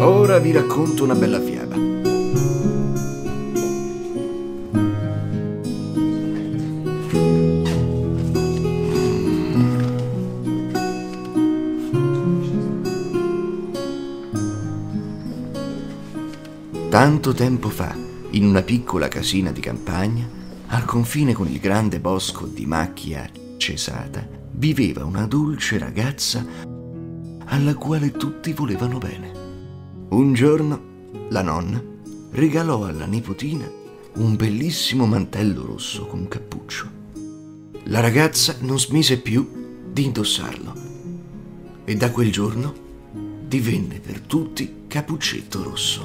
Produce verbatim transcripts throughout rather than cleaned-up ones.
Ora vi racconto una bella fiaba. Tanto tempo fa, in una piccola casina di campagna, al confine con il grande bosco di macchia cesata, viveva una dolce ragazza alla quale tutti volevano bene. Un giorno la nonna regalò alla nipotina un bellissimo mantello rosso con cappuccio. La ragazza non smise più di indossarlo e da quel giorno divenne per tutti Cappuccetto Rosso.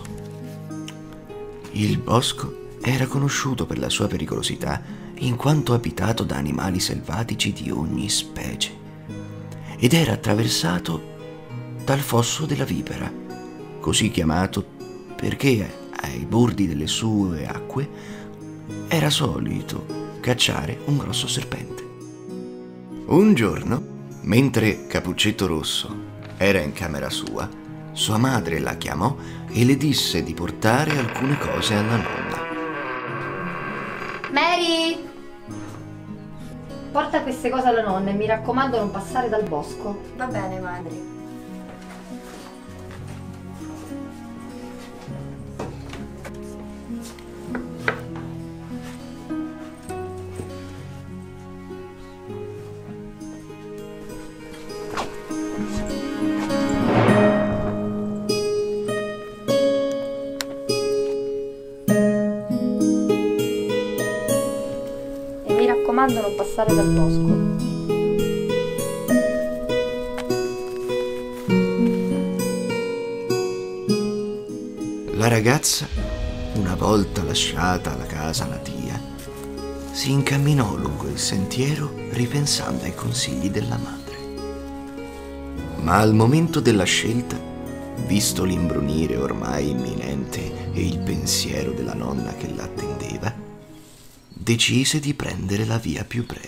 Il bosco era conosciuto per la sua pericolosità in quanto abitato da animali selvatici di ogni specie ed era attraversato dal fosso della vipera, così chiamato perché ai bordi delle sue acque era solito cacciare un grosso serpente. Un giorno, mentre Cappuccetto Rosso era in camera sua, sua madre la chiamò e le disse di portare alcune cose alla nonna. Mary! Porta queste cose alla nonna e mi raccomando non passare dal bosco. Va bene, madre. Mi raccomando non passare dal bosco. La ragazza, una volta lasciata la casa natia, si incamminò lungo il sentiero ripensando ai consigli della madre. Ma al momento della scelta, visto l'imbrunire ormai imminente e il pensiero della nonna che l'attendeva, decise di prendere la via più breve.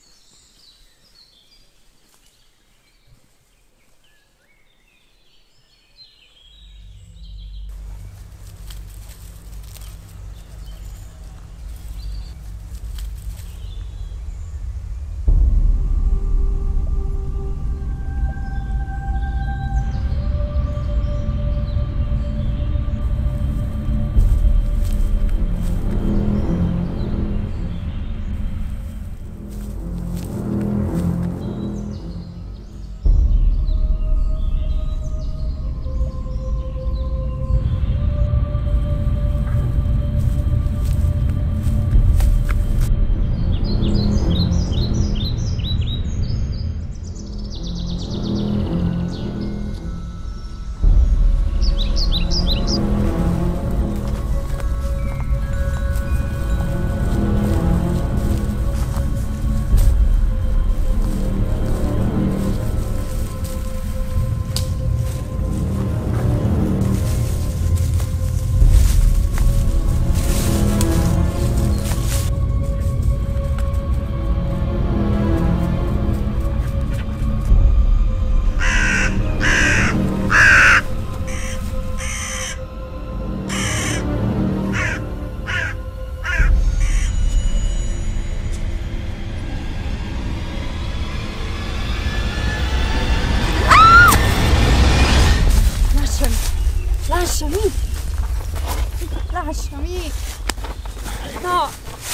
Lasciami! Lasciami! No!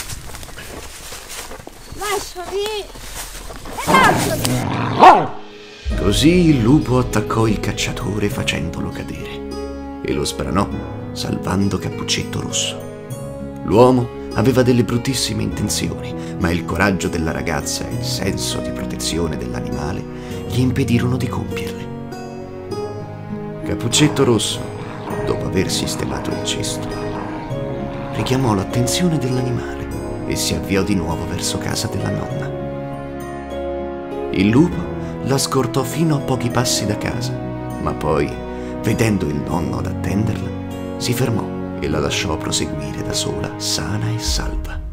Lasciami! E lasciami! Così il lupo attaccò il cacciatore facendolo cadere e lo sbranò, salvando Cappuccetto Rosso. L'uomo aveva delle bruttissime intenzioni, ma il coraggio della ragazza e il senso di protezione dell'animale gli impedirono di compierle. Cappuccetto Rosso, dopo aver sistemato il cesto, richiamò l'attenzione dell'animale e si avviò di nuovo verso casa della nonna. Il lupo la scortò fino a pochi passi da casa, ma poi, vedendo il nonno ad attenderla, si fermò e la lasciò proseguire da sola, sana e salva.